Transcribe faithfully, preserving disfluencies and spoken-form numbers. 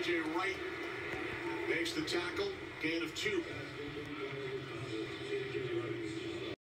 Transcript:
J Wright makes the tackle. Gain of two.